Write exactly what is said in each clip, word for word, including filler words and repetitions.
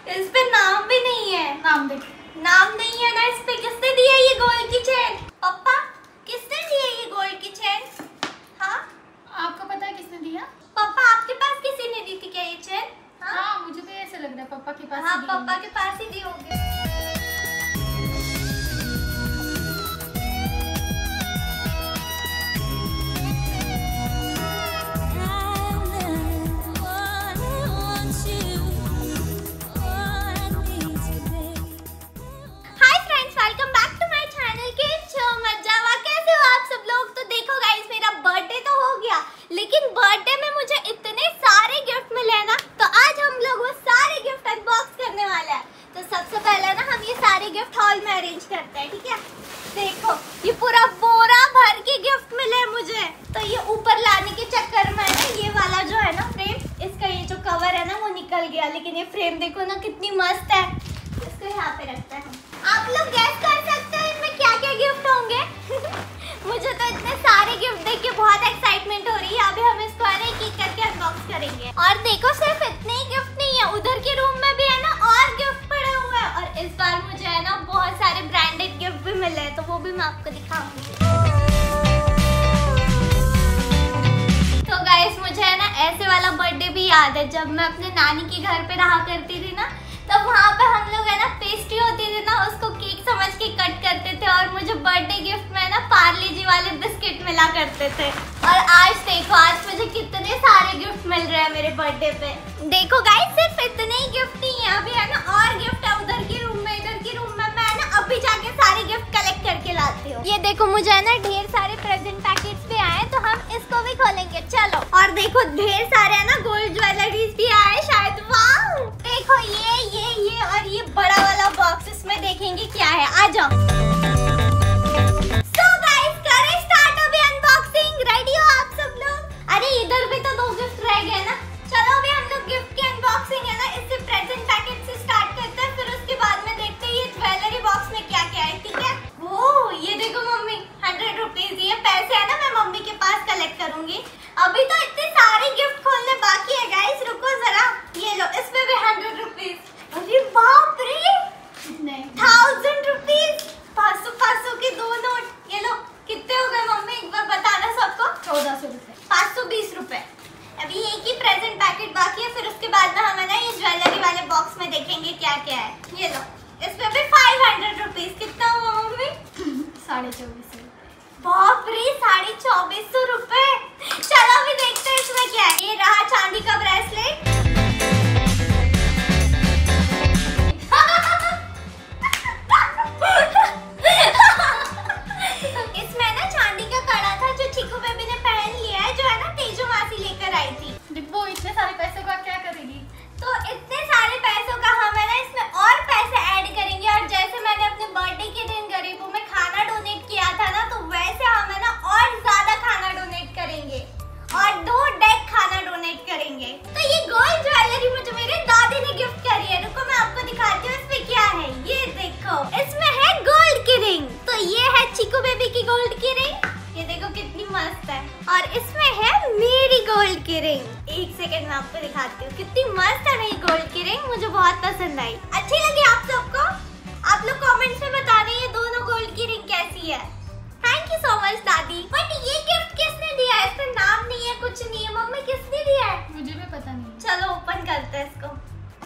इस पे नाम भी नहीं है। नाम देख। नाम नहीं है ना इस पे। किसने दिया ये गोल्ड की चेन? पापा किसने दिया ये गोल्ड की चेन? हाँ आपको पता है किसने दिया? पापा आपके पास किसी ने दी थी क्या ये चेन? हाँ, हाँ मुझे भी ऐसे लग रहा है पापा के पास। हाँ पापा के पास ही दी होगी। लेकिन बर्थडे में मुझे इतने सारे गिफ्ट मिले हैं ना, तो आज हम लोग वो सारे गिफ्ट अनबॉक्स करने वाले हैं। तो सबसे पहले ना हम ये सारे गिफ्ट हॉल में अरेंज करते हैं, ठीक है? देखो ये पूरा बोरा भर के गिफ्ट मिले हैं मुझे। तो ये ऊपर लाने के चक्कर में ना ये वाला जो है ना फ्रेम, इसका ये जो कवर है ना वो निकल गया, लेकिन ये फ्रेम देखो ना कितनी मस्त है। इसको यहाँ पे रखते हैं। आप लोग गैस कर सकते हैं इनमें क्या क्या गिफ्ट होंगे? मुझे तो इतने सारे गिफ्ट देख के बहुत एक्साइटमेंट हो रही है। अभी हम इसको एक एक करके अनबॉक्स करेंगे। और देखो सिर्फ इतने ही गिफ्ट नहीं है, उधर के रूम में भी है ना और गिफ्ट पड़े हुए हैं। और इस बार मुझे है ना बहुत सारे ब्रांडेड गिफ्ट भी मिले हैं, तो वो भी मैं आपको दिखाऊंगी। तो गाइस मुझे है ना ऐसे वाला बर्थडे भी याद है, जब मैं अपने नानी के घर पे रहा करती थी ना, तब वहाँ पे हम लोग है ना पेस्ट्री होती थी ना, उसको केक समझ के कट करते थे और मुझे बर्थडे गिफ्ट में ना पार्ले जी वाले बिस्किट मिला करते थे। और आज देखो आज मुझे कितने सारे गिफ्ट मिल रहे हैं मेरे बर्थडे पे। देखो गाइस सिर्फ इतने ही गिफ्ट नहीं है, अभी है ना और गिफ्ट है उधर के रूम में, इधर के रूम में। मैं ना अभी जाके सारे गिफ्ट कलेक्ट करके लाती हूँ। ये देखो मुझे है ना ढेर सारे प्रेजेंट पैकेट्स भी आए, तो हम इसको भी खोलेंगे। चलो। और देखो ढेर सारे है ना गोल्ड ज्वेलरीज भी आए शायद। वाह देखो ये ये ये और ये बड़ा वाला बॉक्स, इसमें देखेंगे क्या है। आ जाओ। So guys, करें स्टार्ट अभी अनबॉक्सिंग। रेडी हो आप सब लोग? अरे इधर भी तो दो गिफ्ट रह गए ना। चलो अभी हम लोग गिफ्ट की अनबॉक्सिंग है ना इससे प्रेजेंट पैकेट से स्टार्ट करते हैं, फिर उसके बाद में देखते हैं ये ज्वेलरी बॉक्स में क्या क्या है, ठीक है? ओ ये देखो मम्मी हंड्रेड रुपीज, ये पैसे है ना मैं मम्मी के पास कलेक्ट करूंगी। अभी तो इतने सारे गिफ्ट खोलने बाकी है गाइस, रुको जरा। ये लो इसमें भी हंड्रेड रुपीज। अरे बाप रे कितने? Thousand rupees. पाँच सौ पाँच सौ के दो नोट। ये लो कितने हो गए मम्मी एक बार बताना सबको। चौदह सौ रुपए। पाँच सौ बीस रुपए। अभी एक ही प्रेजेंट पैकेट बाकी है, फिर उसके बाद में हमें ना ये ज्वेलरी वाले बॉक्स में देखेंगे क्या क्या है। ये लो इसमें भी फाइव हंड्रेड रुपीज। कितना हुआ मम्मी? साढ़े चौबीस सौ। बाप रे साढ़े चौबीस सौ रुपए। चलो अभी देखते हैं इसमें क्या है। ये रहा चांदी का ब्रेसलेट। इसमें ना चांदी का कड़ा था जो चिकू बेबी ने पहन लिया है, जो है ना तेजो मासी लेकर आई थी। वो इतने सारे पैसों का क्या करेगी? तो इतने सारे पैसों का हम है ना इसमें और पैसे ऐड करेंगे। और जैसे मैंने अपने बर्थडे के दिन गरीबों में खाना डोनेट किया था ना, तो वैसे हम है ना और ज्यादा खाना डोनेट करेंगे और दो डेक खाना डोनेट करेंगे। तो ये गोल्ड ज्वेलरी मुझे मेरे दादी ने गिफ्ट करी है। रुको मैं आपको दिखाती हूँ इसमें क्या है। ये देखो इसमें है गोल्ड की रिंग। तो ये है चिकू बेबी की गोल्ड की रिंग। ये देखो कितनी मस्त है। और इसमें है मेरी गोल्ड की रिंग। एक सेकंड में आपको दिखाती हूँ कितनी मस्त है मेरी गोल्ड की रिंग। मुझे बहुत पसंद आई। अच्छी लगी आप सबको? आप लोग कमेंट्स में बता दें ये दोनों गोल्ड की रिंग कैसी है। थैंक यू सो मच दादी। बट ये गिफ्ट किसने दिया है? इसमें नाम नहीं है, कुछ नहीं है। मम्मी किसने दिया है? मुझे भी पता नहीं। चलो ओपन करते हैं इसको।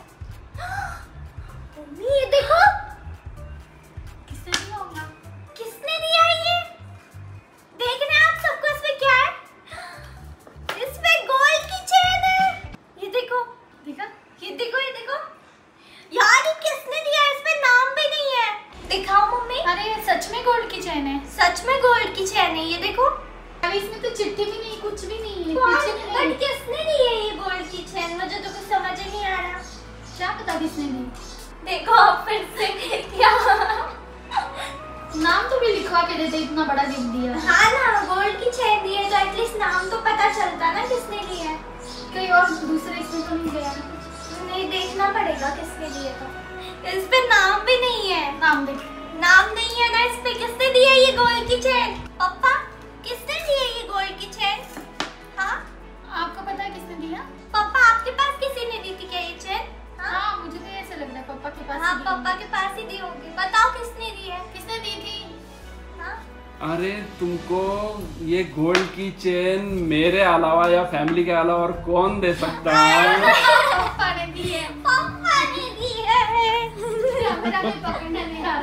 मम्मी ये देखो किसने दिया होगा? किसने दिया है ये? देख रहे हैं आप सबको इसमें क्या है? इसमें गोल्ड की चेन है। ये देखो देखा? ये देखो ये देखो यार ये किसने दिया है? इसमें नाम भी नहीं है। दिखाओ मम्मी। अरे सच में गोल्ड की चेन है। सच में गोल्ड की चेन है। ये देखो अभी इसमें तो चिट्ठी भी नहीं, कुछ भी नहीं है। पीछे नहीं है। बट किसने दी है ये गोल्ड की चेन? मुझे तो कुछ समझ ही नहीं आ रहा। क्या पता किसने दी? देखो आप फिर से क्या नाम तो भी लिखवा के देते, इतना बड़ा गिफ्ट दिया। हाँ ना गोल्ड की चेन दी है तो एटलीस्ट नाम तो पता चलता ना किसने दी है। कहीं और दूसरे इसमें तो नहीं गया? नहीं देखना पड़ेगा किसने दिए। तो इस पे नाम भी नहीं है। नाम देख। नाम नहीं है ना इस पे। किसने दिया ये गोल्ड की चेन? पापा किसने दी है ये गोल्ड की चेन? हाँ आपको पता है किसने दिया? पापा आपके पास किसी ने दी थी क्या ये चेन? हाँ मुझे भी ऐसे लग रहा है। पापा के पास हाँ ही दी पापा होंगी। के पास ही दी होगी। बताओ किसने दी है? किसने दी थी? हाँ? अरे तुमको ये गोल्ड की चेन मेरे अलावा या फैमिली के अलावा और कौन दे सकता है? पापा ने दी है। पापा ने दी है। मेरा भी पकड़ने नहीं आ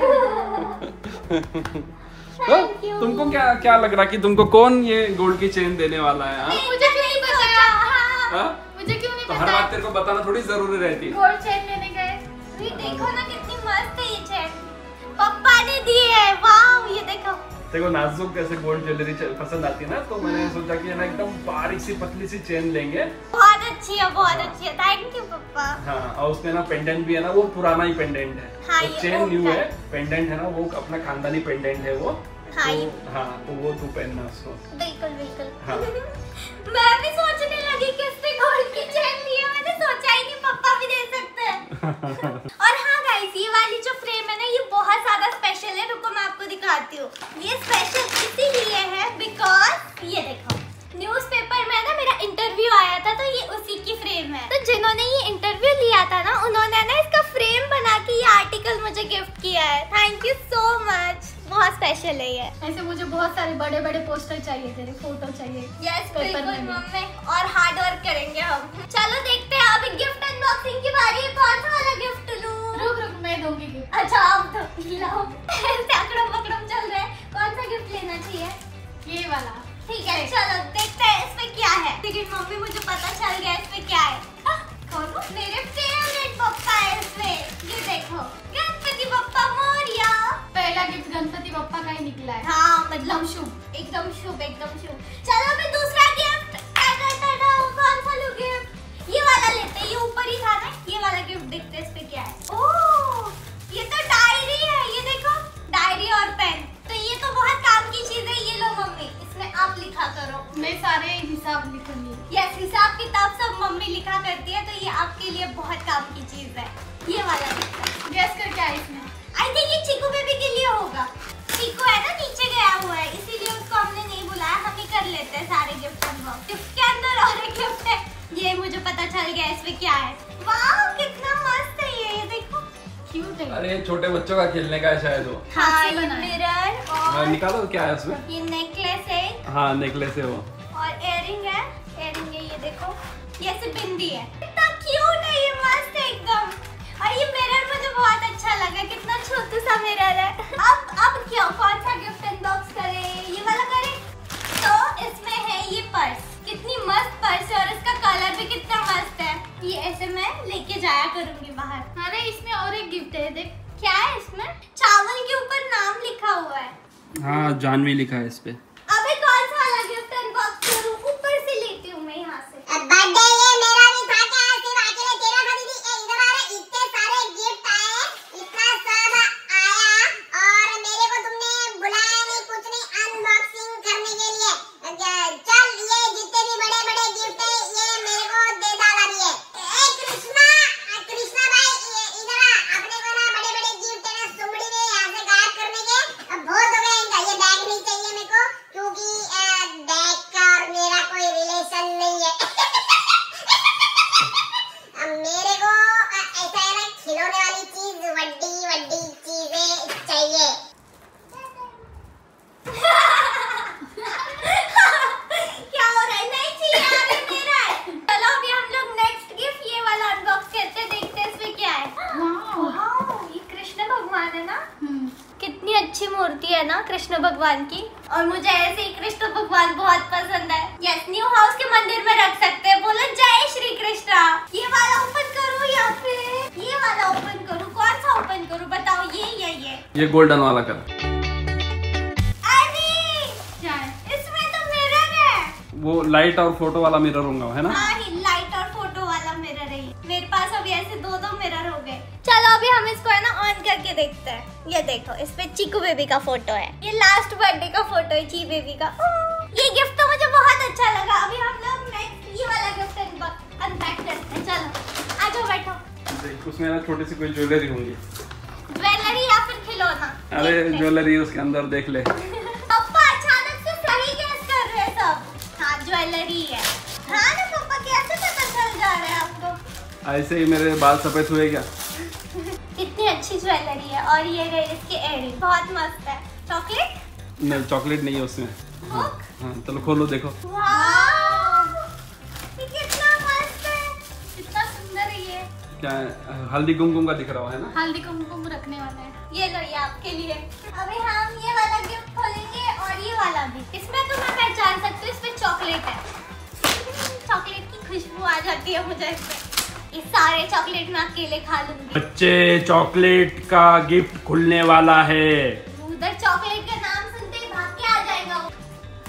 रहा। तो तुमको क्या क्या लग रहा कि तुमको कौन ये गोल्ड की चेन देने वाला है? हाँ? मुझे क्यों नहीं बताया? हाँ? मुझे क्यों नहीं तो हर बताया? बात तेरे को बताना थोड़ी जरूरी रहती है। गोल्ड चेन लेने गए। ये देखो ना कितनी मस्त है ये चेन। पापा ने दी है। वाह ये देखो। देखो नाजुक जैसे गोल्ड ज्वेलरी पसंद आती है ना, तो मैंने सोचा कि है ना एकदम बारीक सी पतली सी चेन लेंगे। बहुत अच्छी है, बहुत अच्छी है। थैंक यू पापा। हाँ, और उसमें ना पेंडेंट भी है ना, वो पुराना ही पेंडेंट है। हाँ, तो ये चेन old न्यू है, है। पेंडेंट है ना वो अपना खानदानी पेंडेंट है वो। हाँ, तो, ये- हाँ तो वो तू पहनना उसको। बिल्कुल बिल्कुल। हाँ। मैं भी सोचने लगी किसने गोल्ड की चेन ली है। मैंने सोचा ही नहीं पापा भी दे सकते हैं। और हाँ गाइस, ये वाली जो फ्रेम है ना, ये बहुत ज्यादा स्पेशल है। रुको मैं आपको दिखाती हूँ। ये स्पेशल इसीलिए है बिकॉज ये देखो, न्यूज़पेपर में ना मेरा इंटरव्यू आया था, तो ये उसी की फ्रेम है। तो जिन्होंने ये इंटरव्यू लिया था ना, उन्होंने ना इसका फ्रेम बना के ये आर्टिकल मुझे गिफ्ट किया है। Thank you so much. बहुत स्पेशल है ये। ऐसे मुझे बहुत सारे बड़े बड़े पोस्टर चाहिए, तेरे फोटो चाहिए। यस पेपर बिल्कुल में भी। मम्मी, और हार्ड वर्क करेंगे हम। चलो देखते हैं, अभी गिफ्ट अनबॉक्सिंग की बारी है। कौन सा वाला गिफ्ट लूं? रुक रुक मैं दूंगी गिफ्ट। अच्छा आप तो लाओ। अकड़म पकड़म चल रहा है। कौन सा गिफ्ट लेना चाहिए? ये वाला। ठीक है चलो देखते हैं इसमें क्या है। लेकिन मम्मी मुझे पता चल गया इसमें क्या है। हाँ, खोलो। मेरे फेवरेट पप्पा है इसमें। ये देखो, गणपति बप्पा मोरिया। पहला गिफ्ट गणपति बप्पा का ही निकला है। हाँ मतलब एकदम शुभ। एकदम शुभ, एकदम शुभ। चलो मैं दूसरा गिफ्ट कौन सा लूं गिफ्ट? ये वाला लेते हैं, ये ऊपर ही था ना। ये वाला गिफ्ट देखते हैं इसमें क्या है। ओह ये तो डायरी है। ये देखो, डायरी और पेन। तो ये तो बहुत काम की चीज है। ये लो मम्मी, इसमें आप लिखा करो। मैं सारे हिसाब लिखूंगी। यस, हिसाब किताब सब मम्मी लिखा करती है, तो ये आपके लिए बहुत काम की चीज है। ये वाला गिफ्ट गैस कर क्या है इसमें? आई थिंक ये चीकू बेबी के लिए होगा। चीकू है ना नीचे गया हुआ है, इसीलिए उसको हमने नहीं बुलाया। हम ही कर लेते हैं सारे गिफ्ट अनबॉक्स। गिफ्ट के अंदर और एक गिफ्ट है। ये मुझे पता चल गया इसमें क्या है। वाह कितना मस्त है ये। ये देखो, क्यूट है। अरे छोटे बच्चों का खेलने का है शायद वो। हाँ हाथ से ये बना है। मिरर हाँ, और निकालो क्या है उसमें। ये नेकलेस है हाँ नेकलेस है वो। और इयररिंग है। इयररिंग है, ये देखो। ये ऐसे बिंदी है। कितना क्यूट है ये, मस्त है एकदम। और ये मिरर मुझे बहुत अच्छा लगा। कितना छोटू सा मिरर है। अब अब क्यों कौन सा गिफ्ट अनबॉक्स करें? ये वाला करें? तो इसमें है ये पर्स। कितनी मस्त पर्स है और इसका कलर भी कितना मस्त है। ये ऐसे मैं लेके जाया करूंगी बाहर। अरे इसमें और एक गिफ्ट है, देख। क्या है इसमें? चावल के ऊपर नाम लिखा हुआ है। हाँ जानवी लिखा है इस पे। अबे कौन सा वाला गिफ्ट अनबॉक्स करूं? ऊपर से लेती हूँ मैं यहाँ से। बर्थडे ये मेरा भी था क्या? सिर्फ अकेले तेरा था दीदी? ए, इधर आ रहे, इतने सारे गिफ्ट आए, इतना सब आया और मेरे को तुमने बुलाया नहीं, कुछ नहीं अनबॉक्सिंग करने के लिए। चल ये जितने भी बड़े बड़े गिफ्ट है ये मेरे को दे डाला भी है। ए कृष्णा, कृष्णा भाई इधर आ, अपने को ना बड़े बड़े गिफ्ट है ना सुमड़ी ने यहाँ से गायब करने के। अब बहुत हो गया इनका। ये बैग नहीं चाहिए मेरे को, क्योंकि बैग का और मेरा कोई रिलेशन नहीं है। मेरे को ऐसा है ना, खिलौने वाली चीज, वड्डी वड्डी चीजें चाहिए। क्या हो रहा है? नहीं चाहिए, अरे मेरा है। चलो अभी हम लोग नेक्स्ट गिफ्ट ये वाला अनबॉक्स करते हैं। देखते हैं इसमें क्या है। वाओ, ये कृष्ण भगवान है ना। हम्म। कितनी अच्छी मूर्ति है ना कृष्ण भगवान की। और मुझे ऐसे ही कृष्ण भगवान बहुत पसंद है। यस, न्यू हाउस के मंदिर में रख सकते हैं। बोलो जय श्री कृष्णा। ये वाला ओपन करूँ या फिर ये वाला ओपन करूँ? कौन सा ओपन करूँ बताओ? ये या ये? ये गोल्डन वाला कर। अरे क्या है? इसमें तो मिरर है। वो लाइट और फोटो वाला मिरर होगा है ना। हाँ ही लाइट और फोटो वाला मिरर है ये। मेरे पास अभी ऐसे दो दो मिरर हो गए। चलो अभी हम इसको है ना ऑन करके देखते हैं। ये देखो, इस पे चीकू बेबी का फोटो है। ये लास्ट बर्थडे का फोटो है ची बेबी का। ये गिफ्ट तो मुझे बहुत अच्छा लगा। अभी हम लोग नेक्स्ट ये वाला गिफ्ट अनपैक करते हैं। चलो आ जाओ, बैठो। देख उसमें ना छोटी सी कोई ज्वेलरी होंगी। ज्वेलरी या फिर खिलौना? अरे देखते हैं। ज्वेलरी उसके अंदर देख ले। पापा अचानक से सही गैस कर रहे हैं सब। हाँ ज्वेलरी है। हाँ ना पापा, कैसे पता चल जा रहा है आपको? ऐसे ही मेरे बाल सफेद हुए क्या? कितनी अच्छी ज्वेलरी है। और ये रहे इसके एयरिंग, बहुत मस्त है। चॉकलेट नहीं, चॉकलेट नहीं है उसमें। हाँ, हाँ, चलो खोलो देखो। वाह, ये कितना मस्त है, कितना सुंदर है ये। क्या है? हल्दी कुमकुम का दिख रहा है ना? हल्दी कुमकुम रखने वाला है। ये लो, ये आपके लिए। अभी हम ये वाला गिफ्ट खोलेंगे और ये वाला भी। इसमें तो मैं पहचान सकती हूँ, इसमें चॉकलेट है। चॉकलेट की खुशबू आ जाती है मुझे इसमें। ये सारे चॉकलेट मैं अकेले खा लूंगी। बच्चे, चॉकलेट का गिफ्ट खुलने वाला है। उधर चॉकलेट का नाम सुनते ही भाग के आ जाएगा वो।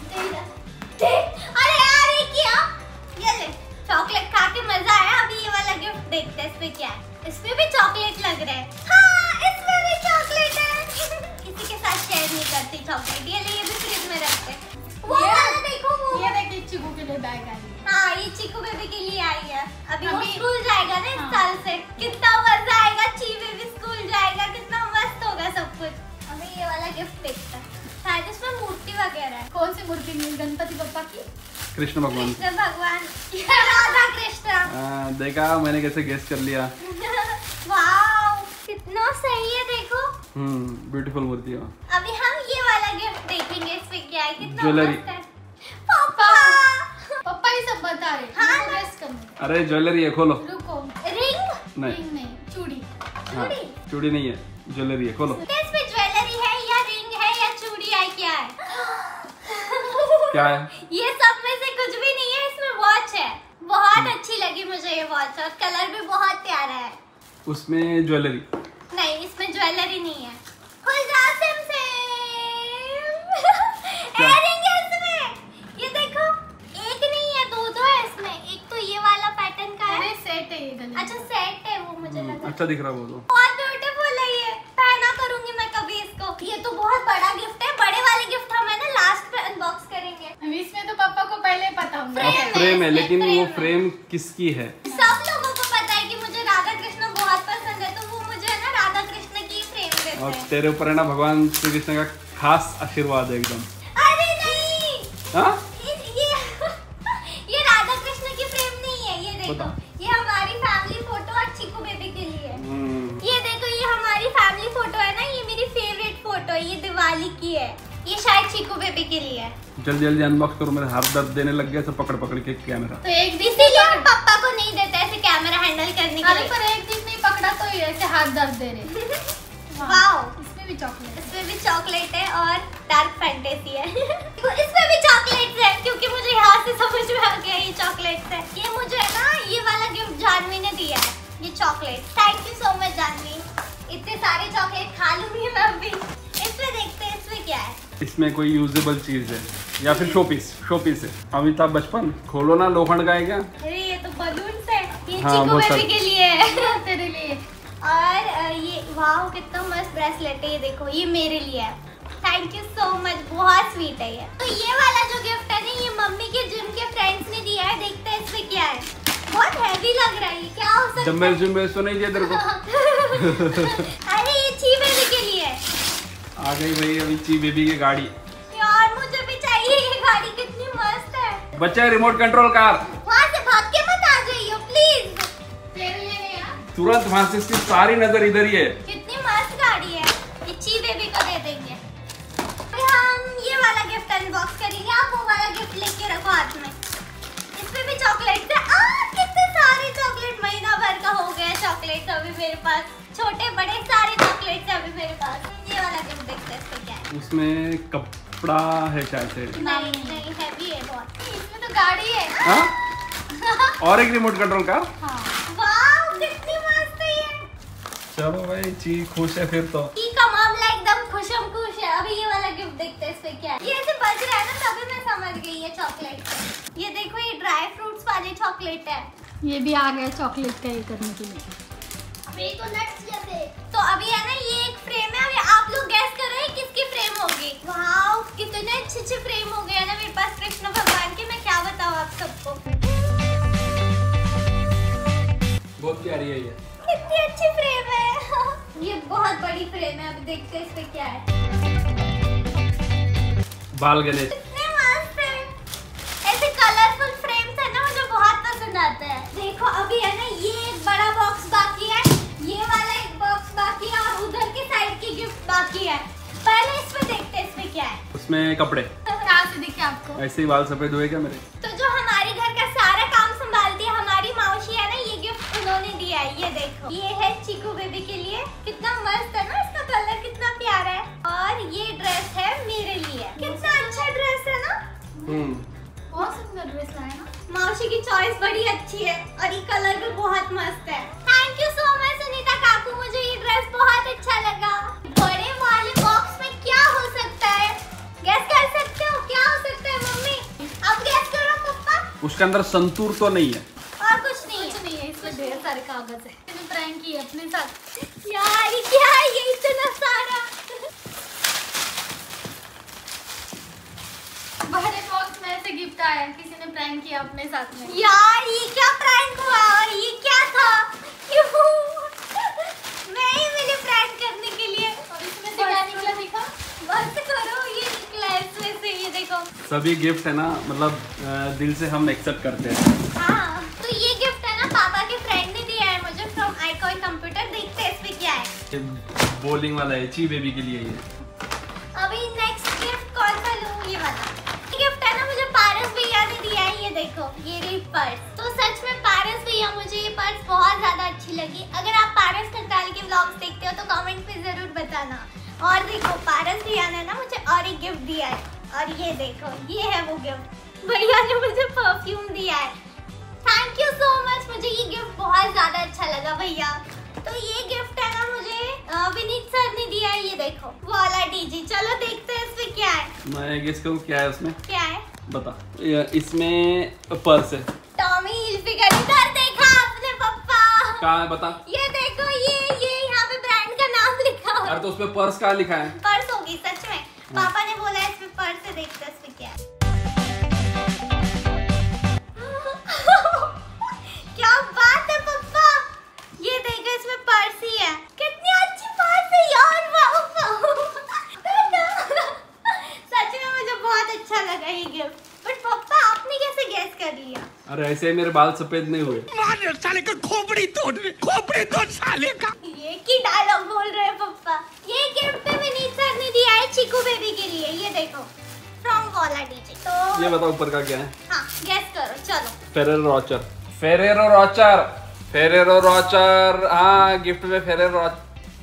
अरे यार, ये क्या? ये ले, चॉकलेट खा के मजा आया। अभी ये वाला गिफ्ट देखते हैं इसमें क्या है। इसमें भी चॉकलेट लग रहा है। हाँ, इसमें भी चॉकलेट है। किसी के साथ शेयर नहीं करती चॉकलेट। ये ले, ये भी फ्रिज में रखते हैं। वो ये- वाला देखो, वो ये देखिए चिकू के लिए बैग आई है। हाँ, ये चीकू बेबी के लिए आई है। अभी वो अभी- स्कूल जाएगा ना इस हाँ। साल से। कितना मजा आएगा, ची बेबी स्कूल जाएगा, कितना मस्त होगा सब कुछ। अभी ये वाला गिफ्ट देखते हैं। शायद इसमें मूर्ति वगैरह है। कौन सी मूर्ति मिली? गणपति बप्पा की। कृष्ण भगवान। कृष्ण भगवान, राधा कृष्ण। हाँ, देखा मैंने कैसे गेस कर लिया। वाव, कितना सही है देखो। हम्म, ब्यूटीफुल मूर्ति है। अभी हम ये वाला गिफ्ट देखेंगे। इसमें क्या है, कितना ज्वेलरी। मस्त है। पापा, पप्पा ही सब बता रहे। हाँ। हाँ, रेस्ट करने। अरे ज्वेलरी है, खोलो। रुको। रिंग। नहीं, रिंग नहीं, चूड़ी। हाँ, चूड़ी? चूड़ी नहीं है, ज्वेलरी है, खोलो। इसमें ज्वेलरी है या रिंग है या चूड़ी है, क्या है? क्या है? ये सब में से कुछ भी नहीं है। इसमें वॉच है। बहुत अच्छी लगी मुझे ये वॉच, और कलर भी बहुत प्यारा है। उसमें ज्वेलरी। नहीं, इसमें ज्वेलरी नहीं है। खुल जा सिम सिम। एयरिंग है इसमें। ये देखो, एक नहीं है, दो दो है इसमें। एक तो ये वाला पैटर्न का है। अरे सेट है ये गले। अच्छा, सेट है वो, मुझे लगा। अच्छा दिख रहा है वो तो। बहुत ब्यूटीफुल है ये। पहना करूंगी मैं कभी इसको। ये तो बहुत बड़ा गिफ्ट है। बड़े वाले गिफ्ट हम है ना लास्ट पे अनबॉक्स करेंगे। अभी इसमें तो पापा को पहले पता होगा। फ्रेम अब है, फ्रेम है, इसमें लेकिन फ्रेम वो है। फ्रेम किसकी है? सब लोगों को पता है कि मुझे राधा कृष्ण बहुत पसंद है, तो वो मुझे है ना राधा कृष्ण की फ्रेम देते और हैं। तेरे ऊपर है ना भगवान श्री कृष्ण का खास आशीर्वाद है एकदम। अरे नहीं, हाँ? ये ये, ये राधा कृष्ण की फ्रेम नहीं है। ये देखो, बताओ। ये हमारी फैमिली फोटो और चीकू बेबी के लिए है। हम्म, ये देखो, ये हमारी फैमिली फोटो है ना। ये मेरी फेवरेट फोटो है। ये दिवाली की है। ये शायद चीकू बेबी के लिए है। जल्दी जल्दी अनबॉक्स करो, मेरे हाथ दर्द देने लग गया सब पकड़ पकड़ के कैमरा। तो एक दिन इसीलिए हम पापा को नहीं देते ऐसे कैमरा हैंडल करने के अरे लिए। पर एक दिन नहीं पकड़ा तो ये ऐसे हाथ दर्द दे रहे। वाओ, इसमें भी चॉकलेट। इसमें भी चॉकलेट है और डार्क फैंटेसी है। इसमें भी चॉकलेट्स है, क्योंकि मुझे यहाँ से समझ में आ गया ये चॉकलेट्स है। ये मुझे है ना, ये वाला गिफ्ट जानवी ने दिया है, ये chocolate. Thank you so much Jahnavi. इतने सारे चॉकलेट खा लूंगी मैं अभी। इसमें देखते हैं इसमें क्या है। इसमें कोई यूजेबल चीज है या फिर शोपीस? शोपीस है। अमिताभ बचपन, खोलो ना, लोखंड का है क्या? अरे ये तो बलून्स है। ये हाँ, चीकू वो बेबी सब। के लिए है। तेरे लिए। और अ, ये वाह, कितना मस्त ब्रेसलेट है। ये देखो, ये मेरे लिए है। थैंक यू सो मच, बहुत स्वीट है ये। तो ये वाला जो गिफ्ट है ना, ये मम्मी के जिम के फ्रेंड्स ने दिया है। देखते हैं इसमें क्या है। बहुत हैवी लग रहा है। ये क्या हो सकता जब है? मेरे जिम में तो नहीं दिया तेरे को। अरे ये ची बेबी के लिए है। आ गई भाई अभी ची बेबी की गाड़ी। यार मुझे भी चाहिए ये गाड़ी, कितनी मस्त है। बच्चा, रिमोट कंट्रोल कार। वहाँ से भाग के मत आ जाइयो प्लीज। तेरे लिए नहीं यार। तुरंत वहां से इसकी सारी नजर इधर ही है। कितनी मस्त गाड़ी है। ये ची बेबी को दे देंगे। फिर हम ये वाला गिफ्ट अनबॉक्स करेंगे। आप वो वाला गिफ्ट लेके रखो हाथ में। इसमें भी चॉकलेट है। आ, कितने सारे चॉकलेट, महीना भर का हो गया चॉकलेट अभी मेरे पास। छोटे बड़े सारे चॉकलेट है अभी मेरे पास। ये वाला गिफ्ट देखते हैं इसमें क्या है। उसमें कपड़ा है शायद से। नहीं नहीं, हैवी है बहुत। इसमें तो गाड़ी है। हाँ? और एक रिमोट कंट्रोल कार। हाँ। वाव, कितनी मस्त है ये। चलो भाई, ची खुश है फिर तो। की का मामला एकदम खुशम खुश है। अभी ये वाला गिफ्ट देखते हैं इसमें क्या है। ये ऐसे बज रहा है ना, तभी मैं समझ गई ये चॉकलेट है। ये देखो, ये ड्राई फ्रूट्स वाली चॉकलेट है। ये भी आ गया चॉकलेट का ये करने के लिए। अभी तो नट्स जैसे। तो अभी है ना, ये एक फ्रेम है। अभी आप लोग गैस कर रहे हैं किसकी फ्रेम होगी। वाव, कितने अच्छे अच्छे फ्रेम हो गए हैं ना मेरे पास कृष्ण भगवान के। मैं क्या बताऊँ आप सबको। बहुत प्यारी है ये। कितनी अच्छी फ्रेम है। ये बहुत बड़ी फ्रेम है। अभी देखते हैं इसमें क्या है। बाल गणेश। कितने मस्त है। ऐसे कलरफुल फ्रेम्स है ना, मुझे बहुत पसंद आता है। देखो, अभी है ना, ये एक बड़ा बॉक्स बाकी है, ये वाला एक बॉक्स बाकी है, क्या है। उसमें कपड़े। कहाँ से दिखे आपको? ऐसे ही बाल सफेद हुए क्या मेरे? तो जो हमारे घर का सारा काम संभालती है हमारी मौसी है ना, ये गिफ्ट उन्होंने दिया है। ये देखो, ये है चीकू बेबी के लिए। कितना मस्त है ना, इसका कलर कितना प्यारा है। और ये ड्रेस है मेरे लिए। कितना अच्छा ड्रेस है ना। हम्म बहुत सुंदर ड्रेस लाया ना। मौसी की चॉइस बड़ी अच्छी है और ये कलर भी बहुत मस्त है। Thank you so much Sunita काकू, मुझे ये ड्रेस बहुत अच्छा लगा। बड़े वाले बॉक्स में क्या हो सकता है? गैस कर सकते हो क्या हो सकता है मम्मी? अब गैस करो पप्पा। उसके अंदर संतूर तो नहीं है? और कुछ नहीं है। कुछ नहीं है, इसमें ढेर सारे कागज है। मैंने प्रैंक किया अपने साथ। यार ये क्या है, ये इतना सारा। बड़े बॉक्स में ऐसे गिफ्ट आया, किसी ने प्रैंक किया अपने साथ में। यार ये क्या प्रैंक हुआ और ये क्या था? क्यों मैं ही मिली प्रैंक करने के लिए। और इसमें से क्या निकला दिखा? बस करो, ये निकला है इसमें से। ये देखो। सभी गिफ्ट है ना, मतलब अ, दिल से हम एक्सेप्ट करते हैं। हाँ, तो ये गिफ्ट है ना पापा के फ्रेंड ने दिया है मुझे फ्रॉम आईकॉन कंप्यूटर। देखते हैं इसमें क्या है। ये बोलिंग वाला है ची बेबी के लिए ये। अभी नेक्स्ट गिफ्ट कौन सा लूं? ये वाला गिफ्ट है ना, मुझे पारस भैया ने दिया है। ये देखो, ये रही पर्स। तो सच में पारस भैया, मुझे ये पर्स बहुत ज्यादा अच्छी लगी। अगर आप पारस खरताल के व्लॉग्स देखते हो तो कमेंट में जरूर बताना। और देखो, पारस भैया ने ना मुझे और एक गिफ्ट दिया है। और ये देखो, ये है वो गिफ्ट। भैया ने मुझे परफ्यूम दिया है। थैंक यू सो मच, मुझे ये गिफ्ट बहुत ज्यादा अच्छा लगा भैया। तो ये गिफ्ट है ना मुझे अ, विनीत सर ने दिया है। ये देखो, वाला डीजी। चलो देखते हैं इसमें क्या है। मैं गेस करूँ क्या है उसमें? क्या है? बता। ये इसमें पर्स है। Tommy Hilfiger. इधर देखा आपने पप्पा? कहाँ है बता? ये देखो, ये ये यहाँ पे ब्रांड का नाम लिखा हुआ अरे तो उसमें पर्स कहाँ लिखा है? पर्स होगी सच में। पापा ने बोला है इसमें पर्स है, देखते हैं इसमें क्या है। क्या बात है पप्पा, ये देखो इसमें पर्स ही है। कितनी अच्छी पर्स है यार, वाओ वाओ। सच में मुझे बहुत अच्छा लगा ये गिफ्ट। बट पप्पा आपने कैसे गैस कर लिया? अरे ऐसे मेरे बाल सफेद नहीं हुए। मार साले का खोपड़ी तोड़ खोपड़ी तोड़ साले का। ये की डायलॉग बोल रहे हैं पप्पा। ये गिफ्ट विनीत सर ने दिया है चीकू बेबी के लिए। ये देखो, फ्रॉम वाला डीजे। तो ये बताओ ऊपर का क्या है? हाँ गैस करो चलो। Ferrero Rocher. Ferrero Rocher. Ferrero Rocher. हाँ, गिफ्ट में फेरेरो रोचर।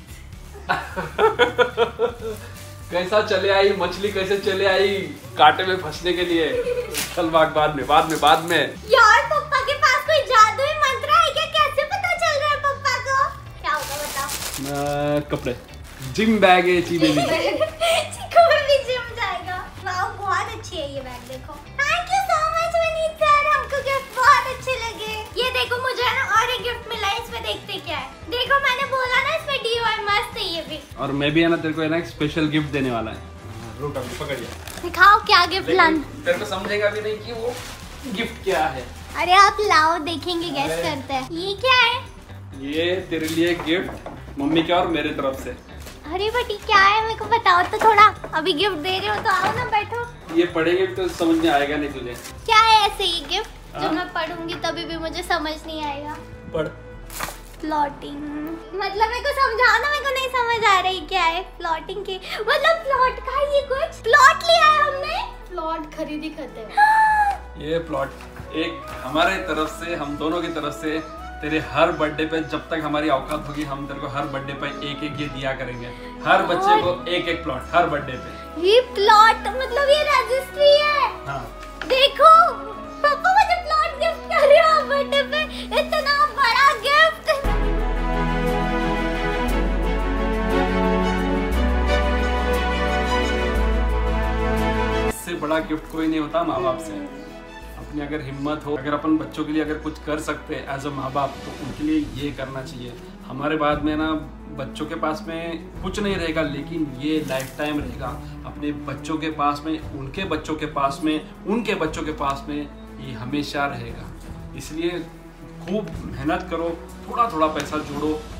कैसा चले आई मछली, कैसे चले आई कांटे में फंसने के लिए? चल भाग, बाद में बाद में बाद में। यार पप्पा के पास कोई जादुई मंत्र है क्या? कैसे पता चल रहा है पप्पा को? क्या होगा बताओ? कपड़े। जिम बैग है ची बेबी। चीकू बेबी जिम जाएगा। वाओ, बहुत अच्छी है ये बैग। देखो, thank you so much Vineet sir, हमको गिफ्ट बहुत अच्छे लगे। ये देखो, मुझे है ना और एक गिफ्ट मिला है। इसमें देखते क्या है। देखो, मैंने बोला ना इसमें डीओआई मस्त है ये भी। और मैं भी है ना तेरे को है ना एक स्पेशल गिफ्ट देने वाला है। रुक अभी पकड़ लिया। दिखाओ क्या गिफ्ट लान। तेरे को समझेगा भी नहीं कि वो गिफ्ट क्या है। अरे आप लाओ, देखेंगे, गैस अरे। करते हैं। ये क्या है? ये तेरे लिए गिफ्ट मम्मी के और मेरे तरफ से। अरे बटी क्या है, मेरे को बताओ तो थोड़ा। अभी गिफ्ट दे रहे हो तो आओ ना, बैठो। ये पढ़ेंगे तो समझ में आएगा नहीं तुझे। क्या है ऐसे ये गिफ्ट जो हाँ? मैं पढ़ूंगी तभी भी मुझे समझ नहीं आएगा? पढ़। प्लॉटिंग मतलब मेरे को समझाओ ना, मेरे को नहीं समझ आ रही क्या है प्लॉटिंग की। मतलब प्लॉट का ये कुछ प्लॉट लिया है हमने। प्लॉट खरीदी करते हैं। ये प्लॉट एक हमारे तरफ से, हम दोनों की तरफ से तेरे हर बर्थडे पे, जब तक हमारी औकात होगी हम तेरे को हर बर्थडे पे एक एक ये दिया करेंगे। हर बच्चे को एक एक प्लॉट हर बर्थडे पे। ये प्लॉट मतलब ये रजिस्ट्री है। हाँ। देखो पापा मुझे प्लॉट गिफ्ट कर रहे हो बर्थडे पे, इतना बड़ा गिफ्ट। इससे बड़ा गिफ्ट कोई नहीं होता माँ बाप से। अपनी अगर हिम्मत हो, अगर अपन बच्चों के लिए अगर कुछ कर सकते हैं एज अ माँ बाप, तो उनके लिए ये करना चाहिए। हमारे बाद में ना बच्चों के पास में कुछ नहीं रहेगा, लेकिन ये लाइफ टाइम रहेगा अपने बच्चों के पास में, उनके बच्चों के पास में, उनके बच्चों के पास में, ये हमेशा रहेगा। इसलिए खूब मेहनत करो, थोड़ा थोड़ा पैसा जोड़ो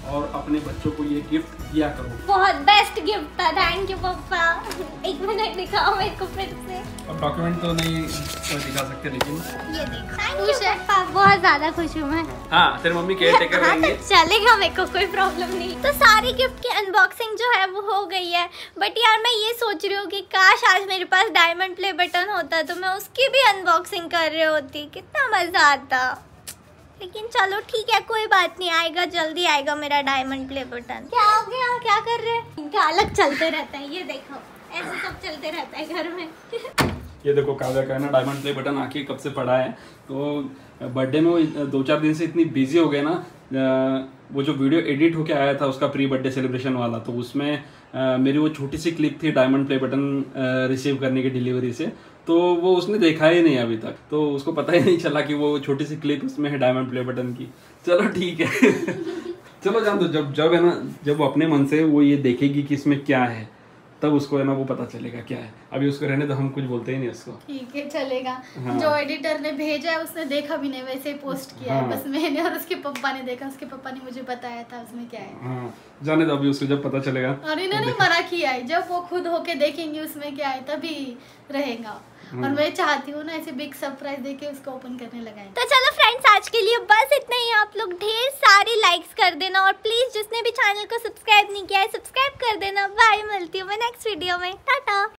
और अपने बच्चों को ये गिफ्ट दिया करो। बहुत बेस्ट गिफ्ट था, थैंक यू पापा। एक मिनट दिखाओ मेरे को फिर से। अब डॉक्यूमेंट तो नहीं दिखा सकते लेकिन ये देखो। खुश है पापा, बहुत ज्यादा खुश हूँ मैं। हाँ तेरी मम्मी केयर टेकर हाँ, रहेंगे। तो चलेगा, मेरे को कोई प्रॉब्लम नहीं। तो सारी गिफ्ट की अनबॉक्सिंग जो है वो हो गई है, बट यार मैं ये सोच रही हूँ कि काश आज मेरे पास डायमंड प्ले बटन होता तो मैं उसकी भी अनबॉक्सिंग कर रही होती, कितना मजा आता। लेकिन चलो ठीक है, कोई बात नहीं, आएगा जल्दी आएगा मेरा डायमंड प्ले बटन। क्या हो गया, क्या कर रहे हैं? इनका अलग चलते रहता है, ये देखो ऐसे सब चलते रहता है घर में। ये देखो काव्या का है ना डायमंड प्ले बटन आके कब से पड़ा है, तो बर्थडे में वो दो चार दिन से इतनी बिजी हो गए ना, वो जो वीडियो एडिट होके आया था उसका प्री बर्थडे सेलिब्रेशन वाला, तो उसमें मेरी वो छोटी सी क्लिप थी डायमंड प्ले बटन रिसीव करने की डिलीवरी से, तो वो उसने देखा ही नहीं अभी तक, तो उसको पता ही नहीं चला कि वो छोटी सी क्लिप उसमें है डायमंड प्ले बटन की। चलो ठीक है चलो जान दो, जब जब है ना जब वो अपने मन से वो ये देखेगी कि इसमें क्या है तब उसको है ना वो पता चलेगा क्या है। अभी उसको रहने तो हम कुछ बोलते ही नहीं उसको। ठीक है चलेगा। हाँ। जो एडिटर ने भेजा है उसने देखा भी नहीं, वैसे ही पोस्ट किया हाँ। है, बस मैंने और उसके पापा ने देखा, उसके पापा ने मुझे बताया था उसमें क्या है। हाँ जाने दो, अभी उसको जब पता चलेगा। और इन्होंने मना किया है, जब वो खुद होके देखेंगे उसमें क्या है तभी रहेगा। और मैं चाहती हूँ ना ऐसे बिग सरप्राइज देके उसको ओपन करने लगाए। तो चलो फ्रेंड्स, आज के लिए बस इतना ही। आप लोग ढेर सारी लाइक्स कर देना और प्लीज जिसने भी चैनल को सब्सक्राइब नहीं किया है सब्सक्राइब कर देना। बाय, मिलती हूँ मैं नेक्स्ट वीडियो में, टाटा।